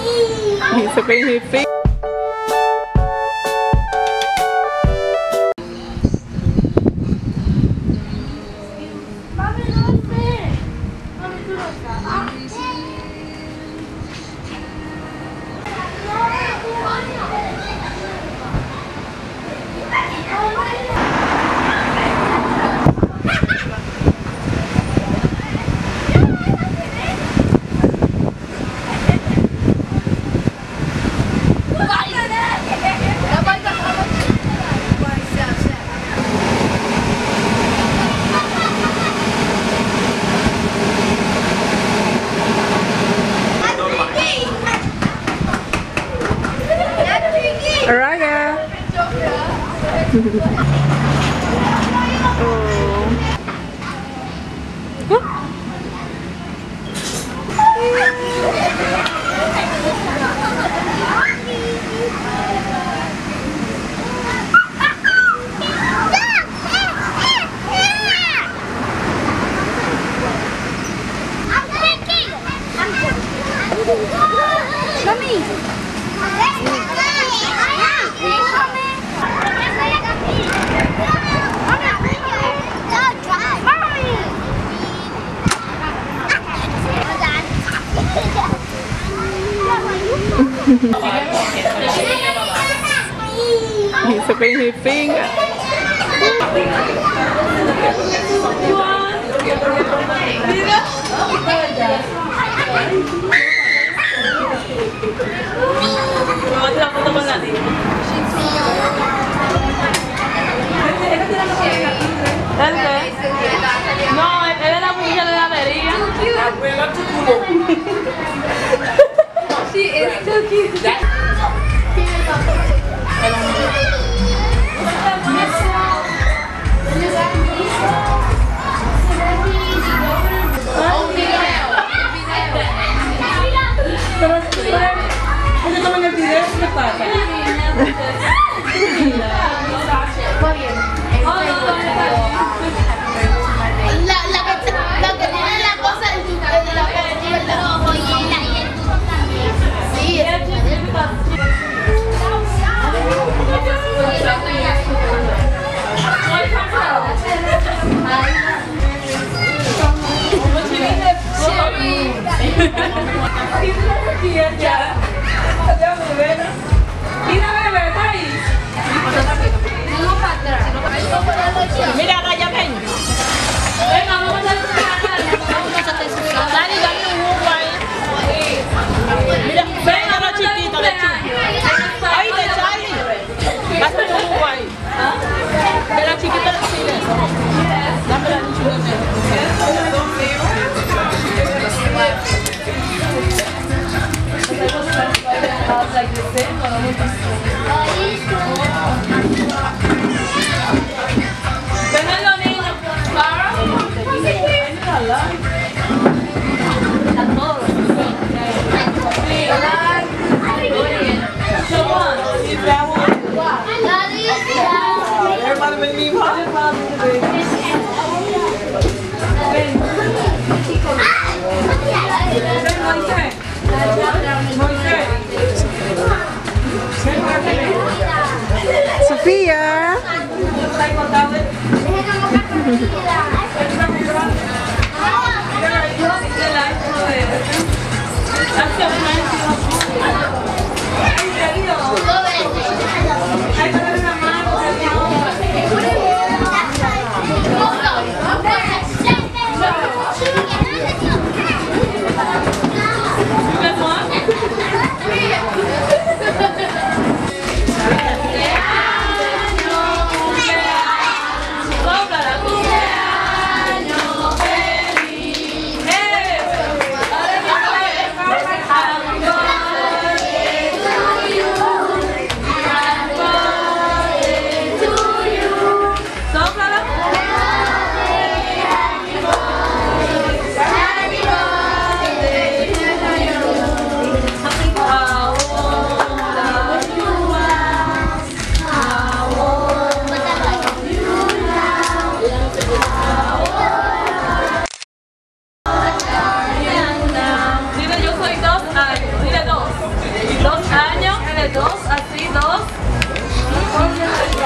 He's sucking his feet. Araya. Mommy. He's sucking his finger. No, él era muy de la heladería. She is too cute. Mira, Raya, ven. Venga, vamos a hacer Dani, dame un jugo ahí. Mira, ven a la chiquita, de chiquita. Ahí, de Charlie. Dame un jugo ahí. De la chiquita de Chile. Dame la Sofía. 2 años, 2, así, 2.